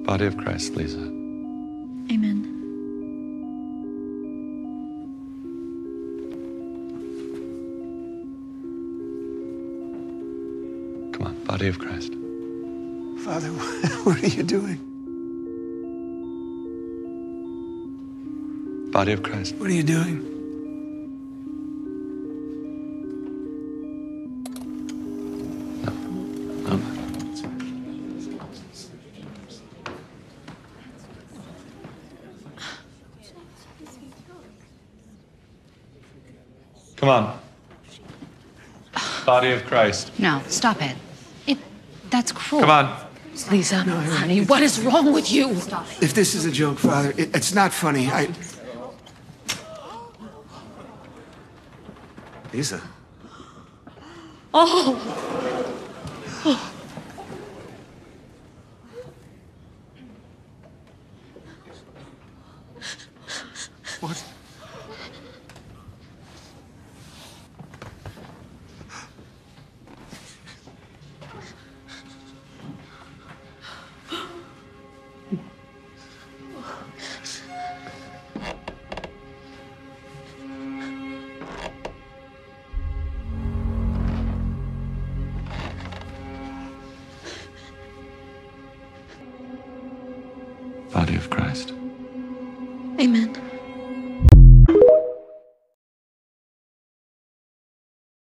Body of Christ, Leeza. Amen. Come on, body of Christ. Father, what are you doing? Body of Christ. What are you doing? No. Come on. Body of Christ. No, stop it. That's cruel. Come on. Leeza, honey, what is wrong with you? If this is a joke, Father, it's not funny. Leeza. Oh. What? Body of Christ. Amen.